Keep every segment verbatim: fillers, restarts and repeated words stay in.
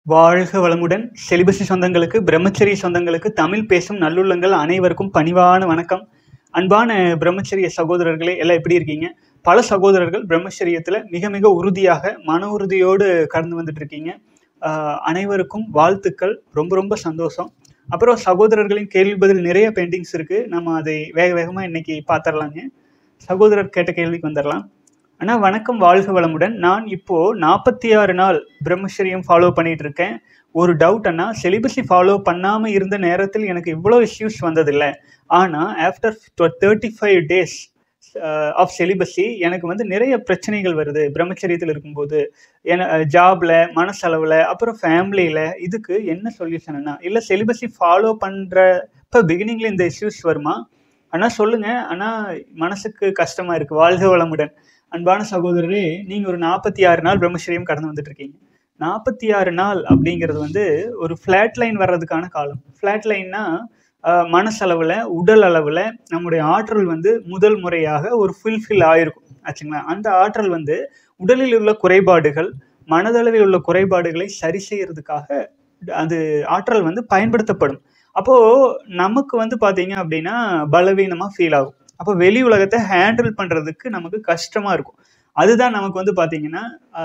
வாழ்க வளமுடன். செலிபசி சொந்தங்களுக்கு, பிரம்மச்சரிய சொந்தங்களுக்கு, தமிழ் பேசும் நல்லுள்ளங்கள் அனைவருக்கும் பணிவான வணக்கம். அன்பான பிரம்மச்சரிய சகோதரர்களே, எல்லாம் எப்படி இருக்கீங்க? பல சகோதரர்கள் பிரம்மச்சரியத்தில் மிக மிக உறுதியாக மன உறுதியோடு கடந்து வந்துட்டு இருக்கீங்க. ஆஹ் அனைவருக்கும் வாழ்த்துக்கள். ரொம்ப ரொம்ப சந்தோஷம். அப்புறம் சகோதரர்களின் கேள்வி பதில் நிறைய பெயிண்டிங்ஸ் இருக்கு. நம்ம அதை வேக வேகமாக இன்னைக்கு பார்த்துடலாங்க. சகோதரர் கேட்ட கேள்விக்கு வந்துடலாம். அண்ணா வணக்கம், வாழ்க வளமுடன். நான் இப்போ நாற்பத்தி ஆறு நாள் பிரம்மச்சரியம் ஃபாலோ பண்ணிட்டு இருக்கேன். ஒரு டவுட் அண்ணா, செலிபஸி ஃபாலோ பண்ணாமல் இருந்த நேரத்தில் எனக்கு இவ்வளோ இஷ்யூஸ் வந்ததில்லை. ஆனால் after thirty five days of celibacy எனக்கு வந்து நிறைய பிரச்சனைகள் வருது பிரம்மச்சரியத்தில் இருக்கும்போது. ஏன்னா ஜாப்ல, மனசளவில், அப்புறம் ஃபேமிலியில். இதுக்கு என்ன சொல்யூஷன் அண்ணா? இல்லை செலிபஸி ஃபாலோ பண்ணுற இப்போ பிகினிங்கில் இந்த இஷ்யூஸ் வருமா அண்ணா? சொல்லுங்க அண்ணா, மனசுக்கு கஷ்டமா இருக்கு. வாழ்க வளமுடன். அன்பான சகோதரரே, நீங்க ஒரு நாற்பத்தி ஆறு நாள் பிரம்மச்சரியம் கடந்து வந்துட்டு இருக்கீங்க. நாற்பத்தி ஆறு நாள் அப்படிங்கிறது வந்து ஒரு ஃபிளாட் லைன் வர்றதுக்கான காலம். ஃபிளாட் லைன்னா மனசளவில், உடல் அளவில் நம்முடைய ஆற்றல் வந்து முதல் முறையாக ஒரு ஃபுல்ஃபில் ஆயிருக்கும் ஆச்சுங்களா. அந்த ஆற்றல் வந்து உடலில் உள்ள குறைபாடுகள், மனதளவில் உள்ள குறைபாடுகளை சரி செய்யறதுக்காக அது ஆற்றல் வந்து பயன்படுத்தப்படும். அப்போ நமக்கு வந்து பார்த்தீங்க அப்படின்னா பலவீனமாக ஃபீல் ஆகும். அப்போ வெளி உலகத்தை ஹேண்டில் பண்ணுறதுக்கு நமக்கு கஷ்டமாக இருக்கும். அதுதான் நமக்கு வந்து பார்த்தீங்கன்னா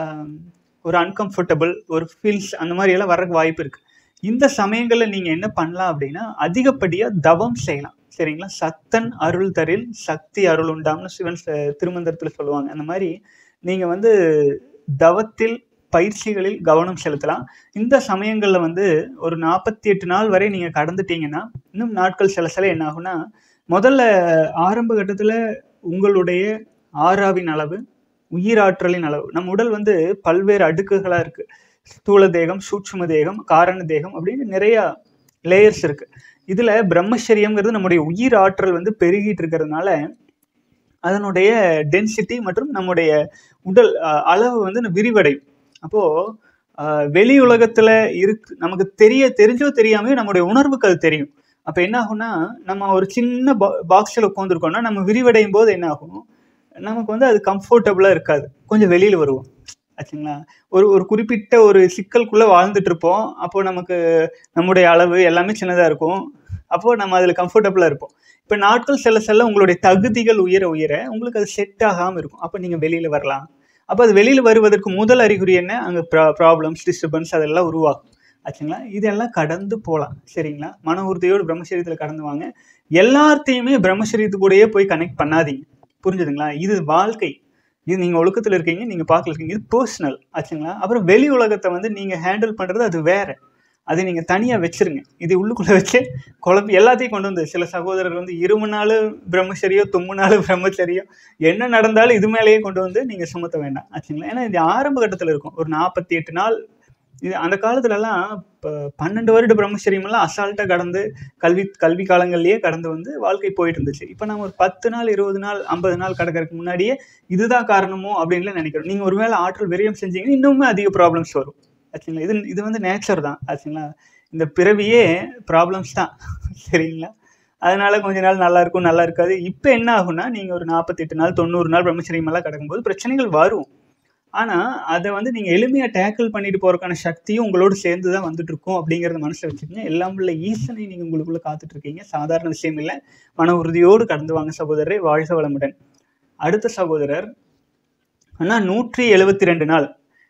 ஒரு அன்கம்ஃபர்டபுள், ஒரு ஃபீல்ஸ் அந்த மாதிரி எல்லாம் வர்றதுக்கு வாய்ப்பு இருக்குது. இந்த சமயங்களில் நீங்கள் என்ன பண்ணலாம் அப்படின்னா, அதிகப்படியாக தவம் செய்யலாம். சரிங்களா? சத்தன் அருள் தரில் சக்தி அருள் உண்டாம்னு சிவன் திருமந்திரத்தில் சொல்லுவாங்க. அந்த மாதிரி நீங்கள் வந்து தவத்தில், பயிற்சிகளில் கவனம் செலுத்தலாம். இந்த சமயங்களில் வந்து ஒரு நாற்பத்தி எட்டு நாள் வரை நீங்கள் கடந்துட்டீங்கன்னா, இன்னும் நாட்கள் சில சில என்ன ஆகுனா, முதல்ல ஆரம்ப கட்டத்தில் உங்களுடைய ஆறாவின் அளவு, உயிராற்றலின் அளவு, நம் உடல் வந்து பல்வேறு அடுக்குகளாக இருக்குது. ஸ்தூல தேகம், சூட்சும தேகம், காரண தேகம் அப்படின்னு நிறையா லேயர்ஸ் இருக்குது. இதில் பிரம்மச்சரியம்ங்கிறது நம்முடைய உயிர் ஆற்றல் வந்து பெருகிட்டு இருக்கிறதுனால அதனுடைய டென்சிட்டி மற்றும் நம்முடைய உடல் அளவு வந்து விரிவடையும். அப்போது வெளி உலகத்தில் இருக்கு நமக்கு தெரிய தெரிஞ்சோ தெரியாமையோ நம்முடைய உணர்வுக்கு அது தெரியும். அப்போ என்ன ஆகும்னா, நம்ம ஒரு சின்ன பா பாக்ஸில் உட்காந்துருக்கோம்னா நம்ம விரிவடையும் போது என்ன ஆகும், நமக்கு வந்து அது கம்ஃபர்டபுளாக இருக்காது. கொஞ்சம் வெளியில் வருவோம் ஆச்சுங்களா. ஒரு ஒரு குறிப்பிட்ட ஒரு சிக்கலுக்குள்ளே வாழ்ந்துட்டு இருப்போம். அப்போது நமக்கு நம்முடைய அளவு எல்லாமே சின்னதாக இருக்கும். அப்போது நம்ம அதில் கம்ஃபர்டபுளாக இருப்போம். இப்போ நாட்கள் செல்ல செல்ல உங்களுடைய தகுதிகள் உயர உயர உங்களுக்கு அது செட் ஆகாமல் இருக்கும். அப்போ நீங்கள் வெளியில் வரலாம். அப்போ அது வெளியில் வருவதற்கு முதல் அறிகுறி என்ன? அங்கே ப்ரா ப்ராப்ளம்ஸ், டிஸ்டர்பன்ஸ் அதெல்லாம் உருவாகும் ஆச்சுங்களா. இதெல்லாம் கடந்து போகலாம். சரிங்களா? மன உறுதியோடு பிரம்மச்சரியத்தில் கடந்து வாங்க. எல்லாத்தையுமே பிரம்மச்சரியத்து கூடயே போய் கனெக்ட் பண்ணாதீங்க. புரிஞ்சுதுங்களா? இது வாழ்க்கை. இது நீங்கள் ஒழுக்கத்தில் இருக்கீங்க, நீங்கள் பார்க்கல இருக்கீங்க, இது பர்சனல் ஆச்சுங்களா. அப்புறம் வெளி உலகத்தை வந்து நீங்கள் ஹேண்டில் பண்ணுறது அது வேறு. அதை நீங்கள் தனியாக வச்சுருங்க. இது உள்ளுக்குள்ளே வச்சு குழப்பி எல்லாத்தையும் கொண்டு வந்து சில சகோதரர்கள் வந்து இருமுனாலும் பிரம்மச்சரியம், தும்முனாலும் பிரம்மச்சரியம், என்ன நடந்தாலும் இது மேலேயே கொண்டு வந்து நீங்கள் சுமத்த வேண்டாம் ஆச்சுங்களா. ஏன்னா இது ஆரம்ப கட்டத்தில் இருக்கும். ஒரு நாற்பத்தி எட்டு நாள் இது அந்த காலத்துலலாம் இப்போ பன்னெண்டு வருட பிரம்மச்சரியமெல்லாம் அசால்ட்டாக கடந்து கல்வி கல்வி காலங்கள்லேயே கடந்து வந்து வாழ்க்கை போயிட்டு இருந்துச்சு. இப்போ நம்ம ஒரு பத்து நாள், இருபது நாள், ஐம்பது நாள் கடக்கிறதுக்கு முன்னாடியே இதுதான் காரணமோ அப்படின்லாம் நினைக்கிறோம். நீங்கள் ஒருவேளை ஆற்றல் விரயம் செஞ்சீங்கன்னா இன்னுமே அதிக ப்ராப்ளம்ஸ் வரும் ஆச்சுங்களா. இது இது வந்து நேச்சர் தான் ஆச்சுங்களா. இந்த பிறவியே ப்ராப்ளம்ஸ் தான். சரிங்களா? அதனால கொஞ்ச நாள் நல்லா இருக்கும், நல்லா இருக்காது. இப்போ என்ன ஆகும்னா, நீங்கள் ஒரு நாற்பத்தெட்டு நாள், தொண்ணூறு நாள் பிரம்மச்சரியமெல்லாம் கடக்கும்போது பிரச்சனைகள் வரும். ஆனால் அதை வந்து நீங்கள் எளிமையாக டேக்கிள் பண்ணிட்டு போகிறதுக்கான சக்தியும் உங்களோடு சேர்ந்து தான் வந்துட்டு இருக்கும் அப்படிங்கிறத மனசில் வச்சுக்கோங்க. எல்லாம் உள்ள ஈசனை நீங்கள் உங்களுக்குள்ளே காத்துட்ருக்கீங்க. சாதாரண விஷயம் இல்லை. மன உறுதியோடு கடந்து வாங்க சகோதரரை. வாழ்க வளமுடன். அடுத்த சகோதரர் அண்ணா, நூற்றி எழுபத்தி ரெண்டு நாள்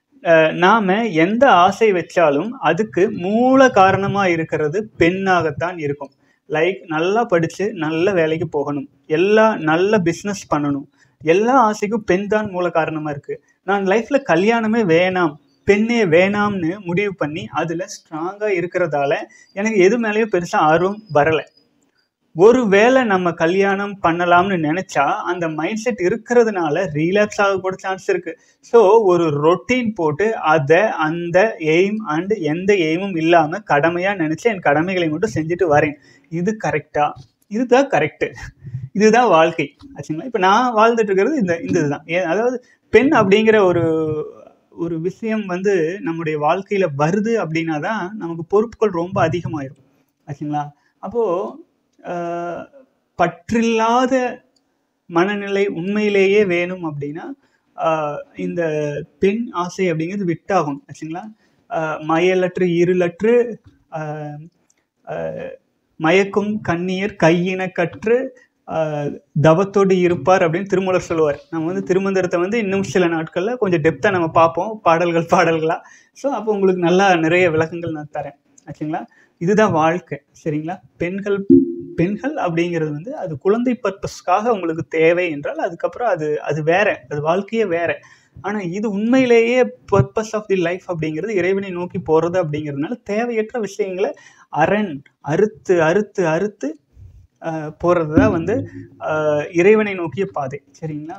நாம் எந்த ஆசை வச்சாலும் அதுக்கு மூல காரணமாக இருக்கிறது பெண்ணாகத்தான் இருக்கும். லைக் நல்லா படித்து நல்ல வேலைக்கு போகணும், எல்லா நல்ல பிஸ்னஸ் பண்ணணும், எல்லா ஆசைக்கும் பெண் தான் மூல காரணமாக இருக்குது. நான் லைஃப்பில் கல்யாணமே வேணாம், பெண்ணே வேணாம்னு முடிவு பண்ணி அதில் ஸ்ட்ராங்காக இருக்கிறதால எனக்கு எது மேலேயும் பெருசாக ஆர்வம் வரலை. ஒரு வேளை நம்ம கல்யாணம் பண்ணலாம்னு நினச்சா அந்த மைண்ட் செட் இருக்கிறதுனால ரீலாக்ஸ் ஆக கூட சான்ஸ் இருக்குது. ஸோ ஒரு ரொட்டீன் போட்டு அதை அந்த எய்ம் அண்டு எந்த எய்மும் இல்லாமல் கடமையாக நினச்சி என் கடமைகளை மட்டும் செஞ்சுட்டு வரேன். இது கரெக்டா? இதுதான் கரெக்டு. இதுதான் வாழ்க்கை ஆச்சுங்களா. இப்போ நான் வாழ்ந்துட்டு இருக்கிறது இந்த இந்த இதுதான். ஏ அதாவது பெண் அப்படிங்கிற ஒரு ஒரு விஷயம் வந்து நம்முடைய வாழ்க்கையில் வருது அப்படின்னா தான் நமக்கு பொறுப்புகள் ரொம்ப அதிகமாயிடும் ஆச்சுங்களா. அப்போது பற்றில்லாத மனநிலை உண்மையிலேயே வேணும் அப்படின்னா இந்த பெண் ஆசை அப்படிங்கிறது விட்டாகும் ஆச்சுங்களா. மயலற்று இருளற்று மயக்கும் கண்ணீர் கையின கற்று தவத்தோடு இருப்பார் அப்படின்னு திருமூலர் சொல்லுவார். நம்ம வந்து திருமந்திரத்தை வந்து இன்னும் சில நாட்களில் கொஞ்சம் டெப்த்தாக நம்ம பார்ப்போம், பாடல்கள் பாடல்களாக. ஸோ அப்போ உங்களுக்கு நல்லா நிறைய விளக்கங்கள் நான் தரேன் ஆச்சுங்களா. இதுதான் வாழ்க்கை சரிங்களா. பெண்கள் பெண்கள் அப்படிங்கிறது வந்து அது குழந்தை பர்பஸ்க்காக உங்களுக்கு தேவை என்றால் அதுக்கப்புறம் அது அது வேற, அது வாழ்க்கையே வேற. ஆனால் இது உண்மையிலேயே பர்பஸ் ஆஃப் தி லைஃப் அப்படிங்கிறது இறைவனை நோக்கி போகிறது அப்படிங்கிறதுனால தேவையற்ற விஷயங்களை அரண் அறுத்து அறுத்து அறுத்து போகிறது தான் வந்து இறைவனை நோக்கிய பாதை சரிங்களா.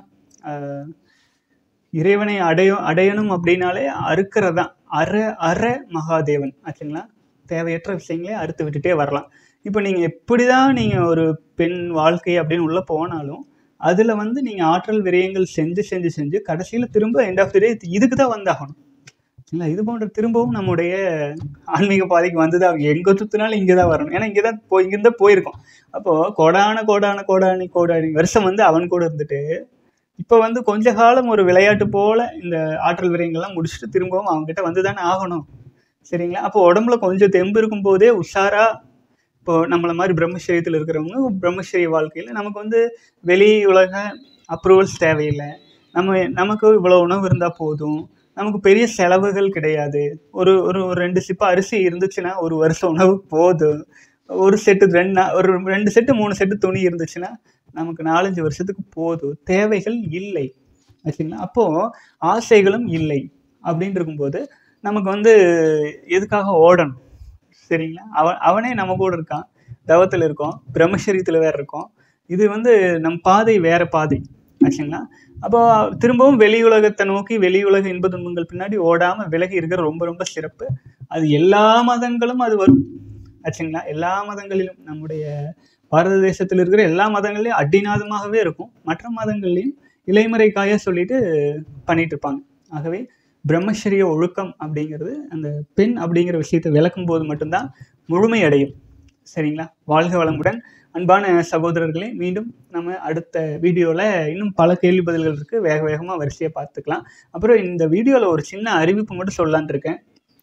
இறைவனை அடைய அடையணும் அப்படின்னாலே அறுக்கிறது தான். அற அற மகாதேவன் ஆச்சுங்களா. தேவையற்ற விஷயங்களே அறுத்து விட்டுட்டே வரலாம். இப்போ நீங்கள் எப்படி தான் நீங்கள் ஒரு பெண் வாழ்க்கை அப்படின்னு உள்ளே போனாலும் அதில் வந்து நீங்கள் ஆற்றல் விரயங்கள் செஞ்சு செஞ்சு செஞ்சு கடைசியில் திரும்ப எண்ட் ஆஃப் தி டே இதுக்கு தான் வந்தாகணும் இல்லை. இது போன்ற திரும்பவும் நம்முடைய ஆன்மீக பாதைக்கு வந்து தான் எங்கே சுற்றினாலும் இங்கே தான் வரணும். ஏன்னா இங்கே தான் போய் இங்கேருந்து போயிருக்கோம். அப்போது கோடான கோடான கோடானி கோடானி வருஷம் வந்து அவன் கூட இருந்துட்டு இப்போ வந்து கொஞ்ச காலம் ஒரு விளையாட்டு போல் இந்த ஆற்றல் விரயங்கள்லாம் முடிச்சுட்டு திரும்பவும் அவங்ககிட்ட வந்து தானே ஆகணும் சரிங்களா. அப்போ உடம்புல கொஞ்சம் தெம்பு இருக்கும் போதே உஷாராக இப்போது நம்மளை மாதிரி பிரம்மச்சரியத்தில் இருக்கிறவங்க பிரம்மச்சரிய வாழ்க்கையில் நமக்கு வந்து வெளி உலக அப்ரூவல்ஸ் தேவையில்லை. நம்ம நமக்கு இவ்வளோ உணவு இருந்தால் போதும், நமக்கு பெரிய செலவுகள் கிடையாது. ஒரு ஒரு ரெண்டு சிப்பா அரிசி இருந்துச்சுன்னா ஒரு வருஷம் உணவு போதும். ஒரு செட்டு ரெண்டு ஒரு ரெண்டு செட்டு மூணு செட்டு துணி இருந்துச்சுன்னா நமக்கு நாலஞ்சு வருஷத்துக்கு போதும். தேவைகள் இல்லை ஆச்சுங்களா. அப்போது ஆசைகளும் இல்லை அப்படின்னு இருக்கும்போது நமக்கு வந்து எதுக்காக ஓடணும் சரிங்களா. அவன் அவனே நம்ம கூட இருக்கான், தவத்தில் இருக்கோம், பிரம்மச்சரியத்தில் வேறு இருக்கோம். இது வந்து நம் பாதை வேறு பாதை ஆச்சுங்களா. அப்போ திரும்பவும் வெளி உலகத்தை நோக்கி வெளி உலக இன்ப துன்பங்கள் பின்னாடி ஓடாமல் விலகி இருக்கிற ரொம்ப ரொம்ப சிறப்பு. அது எல்லா மதங்களும் அது வரும் ஆச்சுங்களா. எல்லா மதங்களிலும் நம்முடைய பாரத தேசத்தில் இருக்கிற எல்லா மதங்கள்லையும் அடிநாதமாகவே இருக்கும். மற்ற மதங்கள்லையும் இலைமறை காய சொல்லிட்டு பண்ணிட்டு இருப்பாங்க. ஆகவே பிரம்மச்சரிய ஒழுக்கம் அப்படிங்கிறது அந்த பெண் அப்படிங்கிற விஷயத்தை விளக்கும் போது மட்டும்தான் முழுமை அடையும் சரிங்களா. வாழ்க வளமுடன் அன்பான சகோதரர்களே. மீண்டும் நம்ம அடுத்த வீடியோவில் இன்னும் பல கேள்வி பதில்கள் இருக்குது, வேக வேகமாக வரிசையாக பார்த்துக்கலாம். அப்புறம் இந்த வீடியோவில் ஒரு சின்ன அறிவிப்பு மட்டும் சொல்லலான் இருக்கேன்.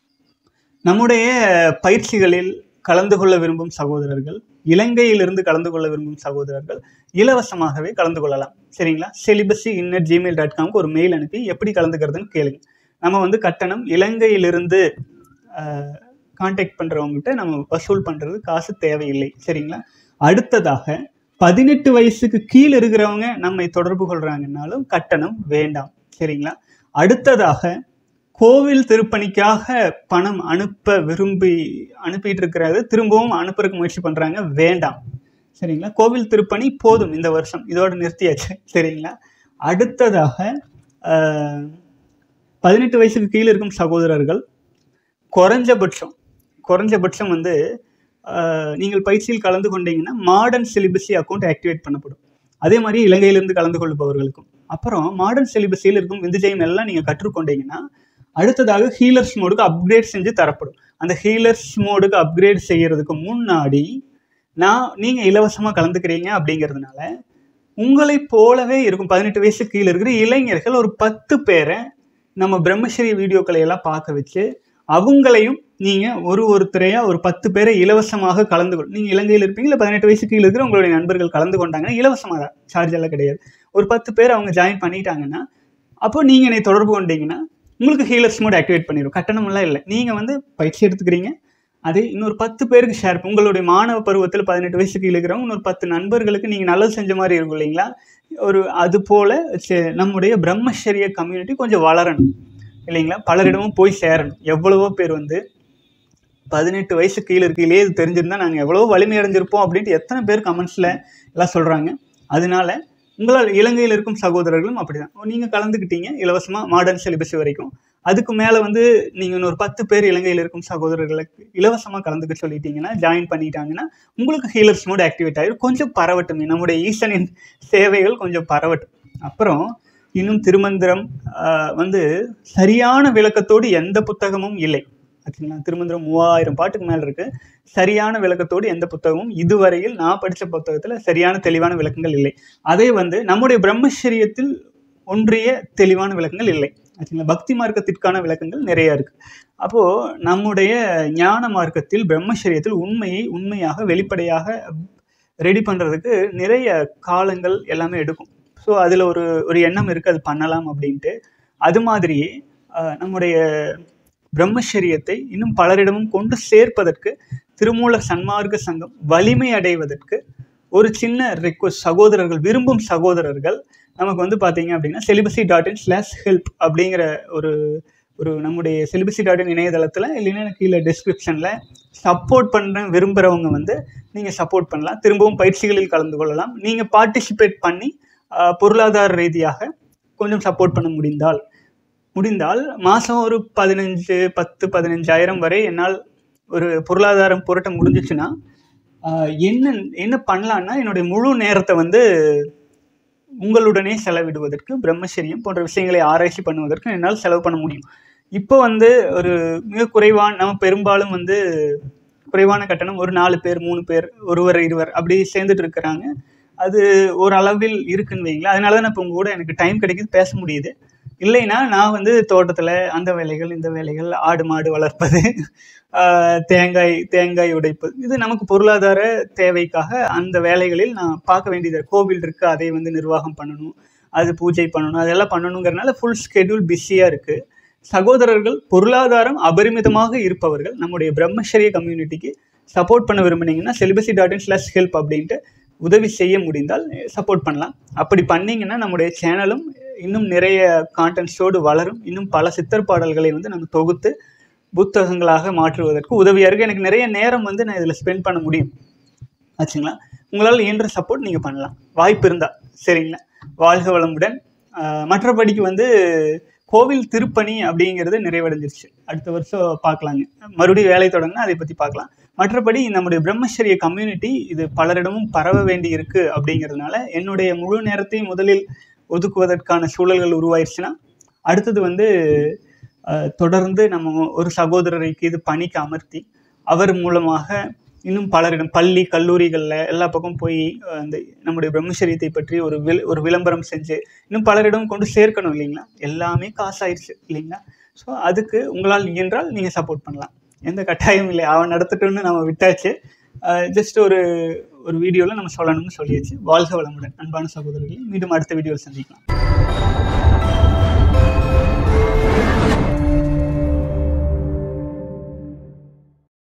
நம்முடைய பயிற்சிகளில் கலந்து கொள்ள விரும்பும் சகோதரர்கள், இலங்கையிலிருந்து கலந்து கொள்ள விரும்பும் சகோதரர்கள் இலவசமாகவே கலந்து கொள்ளலாம் சரிங்களா. செலிபஸி இன்னட் ஜிமெயில் டாட் காம்க்கு ஒரு மெயில் அனுப்பி எப்படி கலந்துக்கிறதுன்னு கேளுங்க. நம்ம வந்து கட்டணம் இலங்கையிலிருந்து கான்டாக்ட் பண்ணுறவங்ககிட்ட நம்ம வசூல் பண்ணுறது காசு தேவையில்லை சரிங்களா. அடுத்ததாக பதினெட்டு வயசுக்கு கீழே இருக்கிறவங்க நம்மை தொடர்பு கொள்கிறாங்கன்னாலும் கட்டணம் வேண்டாம் சரிங்களா. அடுத்ததாக கோவில் திருப்பணிக்காக பணம் அனுப்ப விரும்பி அனுப்பிட்டு இருக்கிறது திரும்பவும் அனுப்புறதுக்கு முயற்சி பண்ணுறாங்க, வேண்டாம் சரிங்களா. கோவில் திருப்பணி போதும், இந்த வருஷம் இதோட நிறுத்தியாச்சு சரிங்களா. அடுத்ததாக பதினெட்டு வயசுக்கு கீழே இருக்கும் சகோதரர்கள் குறைஞ்சபட்சம் குறைஞ்சபட்சம் வந்து நீங்கள் பயிற்சியில் கலந்து கொண்டீங்கன்னா மாடர்ன் சிலிபஸி அக்கௌண்ட் ஆக்டிவேட் பண்ணப்படும். அதே மாதிரி இலங்கையிலிருந்து கலந்து கொள்பவர்களுக்கும். அப்புறம் மாடர்ன் சிலிபஸியில் இருக்கும் விந்துஜயம் எல்லாம் நீங்கள் கற்றுக்கொண்டீங்கன்னா அடுத்ததாக ஹீலர்ஸ் மோடுக்கு அப்கிரேட் செஞ்சு தரப்படும். அந்த ஹீலர்ஸ் மோடுக்கு அப்கிரேட் செய்கிறதுக்கு முன்னாடி நான் நீங்கள் இலவசமாக கலந்துக்கிறீங்க அப்படிங்கிறதுனால உங்களை போலவே இருக்கும் பதினெட்டு வயசு கீழே இருக்கிற இளைஞர்கள் ஒரு பத்து பேரை நம்ம பிரம்மச்சரிய வீடியோக்களை எல்லாம் பார்க்க வச்சு அவங்களையும் நீங்கள் ஒரு ஒருத்தரையாக ஒரு பத்து பேரை இலவசமாக கலந்து கொள். நீங்கள் இலங்கையில் இருப்பீங்க, இல்லை பதினெட்டு வயசு கீழே இருக்கிற உங்களுடைய நண்பர்கள் கலந்து கொண்டாங்கன்னா இலவசமாக தான், சார்ஜ் எல்லாம் கிடையாது. ஒரு பத்து பேர் அவங்க ஜாயின் பண்ணிட்டாங்கன்னா அப்போ நீங்கள் என்னை தொடர்பு கொண்டீங்கன்னா உங்களுக்கு ஹீலர்ஸ் மோட் ஆக்டிவேட் பண்ணிடும். கட்டணமெல்லாம் இல்லை. நீங்கள் வந்து பயிற்சி எடுத்துக்கிறீங்க, அதே இன்னொரு பத்து பேருக்கு ஷேர். உங்களுடைய மாணவ பருவத்தில் பதினெட்டு வயசுக்கு இருக்கிறவங்க இன்னொரு பத்து நண்பர்களுக்கு நீங்கள் நல்லது செஞ்ச மாதிரி இருக்கும் இல்லைங்களா. ஒரு அது போல் நம்முடைய பிரம்மச்சரிய கம்யூனிட்டி கொஞ்சம் வளரணும் இல்லைங்களா, பலரிடமும் போய் சேரணும். எவ்வளவோ பேர் வந்து பதினெட்டு வயசு கீழே இருக்கையிலே இது தெரிஞ்சிருந்தால் நாங்கள் எவ்வளோ வலிமை அடைஞ்சிருப்போம் அப்படின்ட்டு எத்தனை பேர் கமெண்ட்ஸில் எல்லாம் சொல்கிறாங்க. அதனால உங்களால் இலங்கையில் இருக்கும் சகோதரர்களும் அப்படி தான். நீங்கள் கலந்துக்கிட்டீங்க இலவசமாக மாடர்ன் சிலிபஸ் வரைக்கும். அதுக்கு மேலே வந்து நீங்கள் இன்னொரு பத்து பேர் இலங்கையில் இருக்கும் சகோதரர்களுக்கு இலவசமாக கலந்துக்க சொல்லிட்டீங்கன்னா, ஜாயின் பண்ணிட்டாங்கன்னா உங்களுக்கு ஹீலர்ஸ் மோட் ஆக்டிவேட் ஆகிடும். கொஞ்சம் பரவட்டுமே, நம்முடைய ஈசனின் சேவைகள் கொஞ்சம் பரவட்டும். அப்புறம் இன்னும் திருமந்திரம் வந்து சரியான விளக்கத்தோடு எந்த புத்தகமும் இல்லை ஆச்சுங்களா. திருமந்திரம் மூவாயிரம் பாட்டுக்கு மேலே இருக்குது. சரியான விளக்கத்தோடு எந்த புத்தகமும் இதுவரையில் நான் படித்த புத்தகத்தில் சரியான தெளிவான விளக்கங்கள் இல்லை. அதே வந்து நம்முடைய பிரம்மச்சரியத்தில் ஒன்றிய தெளிவான விளக்கங்கள் இல்லை. ஆச்சுங்களா. பக்தி மார்க்கத்திற்கான விளக்கங்கள் நிறைய இருக்குது. அப்போது நம்முடைய ஞான மார்க்கத்தில் பிரம்மச்சரியத்தில் உண்மையை உண்மையாக வெளிப்படையாக ரெடி பண்ணுறதுக்கு நிறைய காலங்கள் எல்லாமே எடுக்கும். ஸோ அதில் ஒரு ஒரு எண்ணம் இருக்குது, அது பண்ணலாம் அப்படின்ட்டு. அது மாதிரியே நம்முடைய பிரம்மச்சரியத்தை இன்னும் பலரிடமும் கொண்டு சேர்ப்பதற்கு திருமூலர் சன்மார்க்க சங்கம் வலிமை அடைவதற்கு ஒரு சின்ன ரெக்வஸ்ட், சகோதரர்கள் விரும்பும் சகோதரர்கள் நமக்கு வந்து பார்த்தீங்க அப்படின்னா celibacy dot in slash help அப்படிங்கிற ஒரு ஒரு நம்முடைய செலிபசி டாட் இன் இணையதளத்தில் இல்லைன்னா கீழே டிஸ்கிரிப்ஷனில் சப்போர்ட் பண்ண விரும்புகிறவங்க வந்து நீங்கள் சப்போர்ட் பண்ணலாம். திரும்பவும் பயிற்சிகளில் கலந்து கொள்ளலாம். நீங்கள் பார்ட்டிசிபேட் பண்ணி பொருளாதார ரீதியாக கொஞ்சம் சப்போர்ட் பண்ண முடிந்தால் முடிந்தால் மாதம் ஒரு பதினஞ்சு பத்து பதினஞ்சாயிரம் வரை என்னால் ஒரு பொருளாதாரம் புரட்ட முடிஞ்சிச்சுன்னா என்ன என்ன பண்ணலான்னா என்னுடைய முழு நேரத்தை வந்து உங்களுடனே செலவிடுவதற்கு, பிரம்மச்சரியம் போன்ற விஷயங்களை ஆராய்ச்சி பண்ணுவதற்கு என்னால் செலவு பண்ண முடியும். இப்போ வந்து ஒரு மிக குறைவான, நம்ம பெரும்பாலும் வந்து குறைவான கட்டணம், ஒரு நாலு பேர் மூணு பேர் ஒருவர் இருவர் அப்படி சேர்ந்துட்டு இருக்கிறாங்க. அது ஒரு அளவில் இருக்குன்னு வைங்களேன். அதனால தான் இப்போ உங்க கூட எனக்கு டைம் கிடைக்குது, பேச முடியுது. இல்லைன்னா நான் வந்து தோட்டத்தில் அந்த வேலைகள் இந்த வேலைகள், ஆடு மாடு வளர்ப்பது, தேங்காய் தேங்காய் உடைப்பது, இது நமக்கு பொருளாதார தேவைக்காக அந்த வேலைகளில் நான் பார்க்க வேண்டியது. கோவில் இருக்குது, அதை வந்து நிர்வாகம் பண்ணணும், அது பூஜை பண்ணணும், அதெல்லாம் பண்ணணுங்கிறனால ஃபுல் ஸ்கெடியூல் பிஸியாக இருக்குது. சகோதரர்கள் பொருளாதாரம் அபரிமிதமாக இருப்பவர்கள் நம்முடைய பிரம்மச்சரிய கம்யூனிட்டிக்கு சப்போர்ட் பண்ண விரும்புனீங்கன்னா celibacy dot in slash help அப்படின்ட்டு உதவி செய்ய முடிந்தால் சப்போர்ட் பண்ணலாம். அப்படி பண்ணிங்கன்னா நம்முடைய சேனலும் இன்னும் நிறைய கான்டென்ட்ஸோடு வளரும். இன்னும் பல சித்தர் பாடல்களை வந்து நம்ம தொகுத்து புத்தகங்களாக மாற்றுவதற்கு உதவியாக இருக்குது. எனக்கு நிறைய நேரம் வந்து நான் இதில் ஸ்பெண்ட் பண்ண முடியும். ஆச்சுங்களா. உங்களால் இயன்ற சப்போர்ட் நீங்கள் பண்ணலாம், வாய்ப்பு இருந்தால். சரிங்களா. வாழ்க வளமுடன். மற்றபடிக்கு வந்து கோவில் திருப்பணி அப்படிங்கிறது நிறைவடைஞ்சிருச்சு. அடுத்த வருஷம் பார்க்கலாங்க, மறுபடியும் வேலை தொடங்கினா அதை பற்றி பார்க்கலாம். மற்றபடி நம்முடைய பிரம்மச்சரிய கம்யூனிட்டி இது பலரிடமும் பரவ வேண்டி இருக்குது. அப்படிங்கிறதுனால என்னுடைய முழு நேரத்தையும் முதலில் ஒதுக்குவதற்கான சூழல்கள் உருவாயிருச்சுன்னா அடுத்தது வந்து தொடர்ந்து நம்ம ஒரு சகோதரருக்கு இது பணிக்கு அமர்த்தி அவர் மூலமாக இன்னும் பலரிடம் பள்ளி கல்லூரிகளில் எல்லா பக்கம் போய் அந்த நம்முடைய பிரம்மச்சரியத்தை பற்றி ஒரு வில் ஒரு விளம்பரம் செஞ்சு இன்னும் பலரிடம் கொண்டு சேர்க்கணும் இல்லைங்களா. எல்லாமே காசாயிடுச்சு இல்லைங்களா. ஸோ அதுக்கு உங்களால் இயன்றால் நீங்கள் சப்போர்ட் பண்ணலாம், எந்த கட்டாயம் இல்லை. அவன் நடத்தட்டுன்னு நம்ம விட்டாச்சு. ஜஸ்ட் ஒரு ஒரு வீடியோவில் நம்ம சொல்லணும்னு சொல்லியாச்சு. வாழ்க வளமுடன் அன்பான சகோதரர்களே. மீண்டும் அடுத்த வீடியோவில் சந்திக்கலாம்.